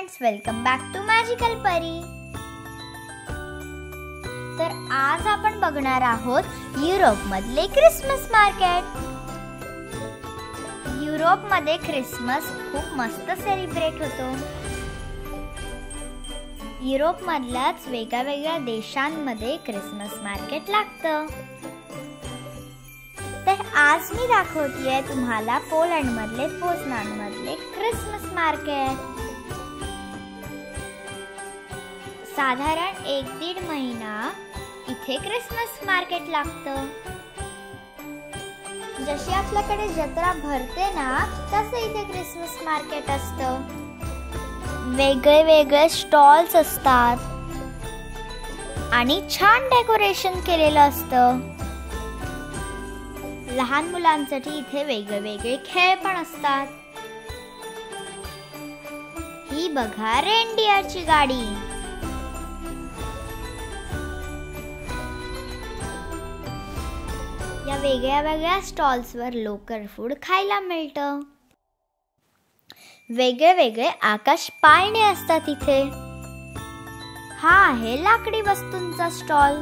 Friends, welcome back to magical Pari. तर आज आपण बघणार आहोत युरोप मधले क्रिसमस मार्केट। युरोप मध्ये क्रिसमस खूप मस्त सेलिब्रेट होतो। युरोप मधल्याच वेगवेगळ्या देशांमध्ये क्रिसमस मार्केट लागतं। तर आज मी दाखवतेय तुम्हाला पोलंड मधले पोझनान मधले क्रिसमस मार्केट। साधारण 1-1.5 महिना इथे क्रिसमस मार्केट लागतं। जशी आपल्याकडे जत्रा भरते ना, तसे इथे क्रिसमस मार्केट असतं। वेगळे वेगळे स्टॉल्स असतात आणि छान डेकोरेशन केलेलं असतं। लहान मुलांसाठी इथे वेगवेगळे खेळ पण असतात। ही बघा रेनडिअरची गाडी। या वेगळ्या वेगळ्या स्टॉल्स वर लोकल फूड खायला मिळतं। वेगळे वेगळे आकाश पाळणे असतात इथे। हा आहे लाकडी वस्तूंचा स्टॉल।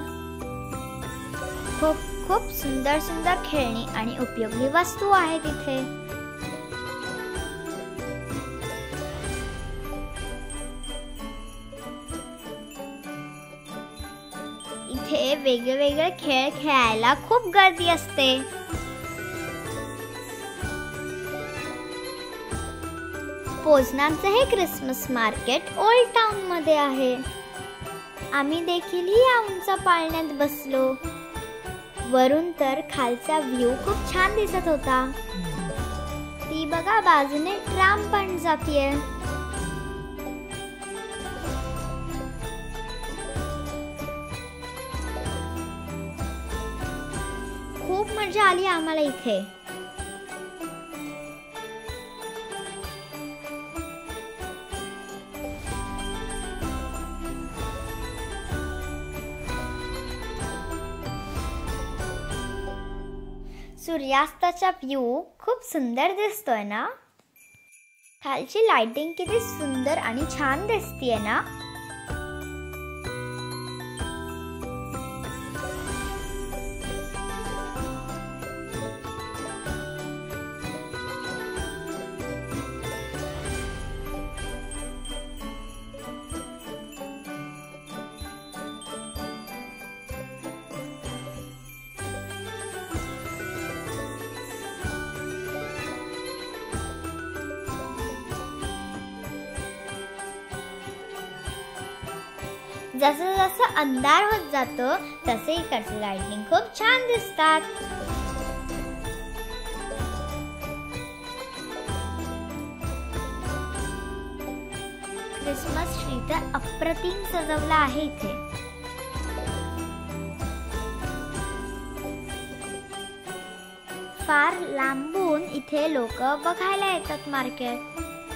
खूप सुंदर सुंदर खेळणी आणि उपयोगी वस्तू आहेत इथे। इथे वेगवेगळे खेळ खेळायला खूप गर्दी असते। पोझनानचे हे क्रिसमस मार्केट ओल्ड टाउन मध्ये आहे। आम्ही देखील या उंच पाळण्यात बसलो। वरून तर खालचा व्ह्यू खूप छान दिसत होता। ती बघा बाजूने ट्राम पण जातीये। खूप मजा आली आम्हाला इथे। सूर्यास्ताचा व्ह्यू खूप सुंदर दिसतोय ना। खालची लाइटिंग किती सुंदर आणि छान दिसतीये ना। जसं जसं अंधार होत जातो तसे इकडचे लाइटिंग खूप छान दिसतात। क्रिसमस ट्री तर अप्रतिम सजवला आहे इथे। फार लांबून इथे लोक बघायला येतात मार्केट।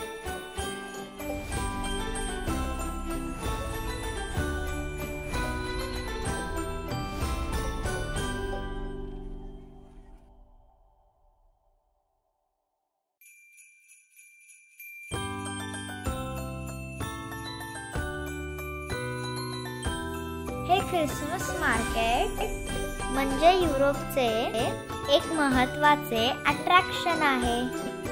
हे क्रिसमस मार्केट म्हणजे युरोपचे एक महत्त्वाचे अट्रॅक्शन आहे।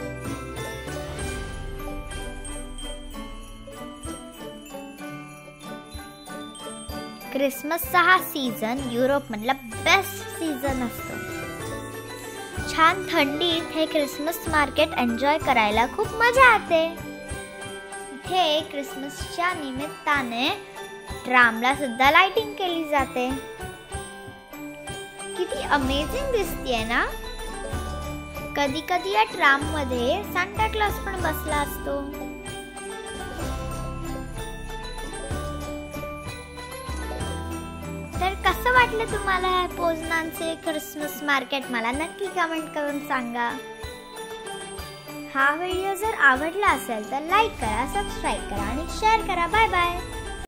क्रिसमसचा हा सीझन युरोप मधला बेस्ट सीझन असतो। छान थंडीत हे क्रिसमस मार्केट एन्जॉय करायला खूप मजा येते। इथे क्रिसमसच्या निमित्ताने ट्रामला सुद्धा लाइटिंग केली जाते। किती अमेजिंग दिसतीये ना। कधी कधी या ट्राम मध्ये सांता क्लॉज पण बसला असतो। तर कसं वाटलं तुम्हाला हे पोझनानचे क्रिसमस मार्केट? मला नक्की कमेंट करून सांगा। हा व्हिडिओ जर आवडला असेल तर लाईक करा, सबस्क्राइब करा आणि शेअर करा। Bye bye.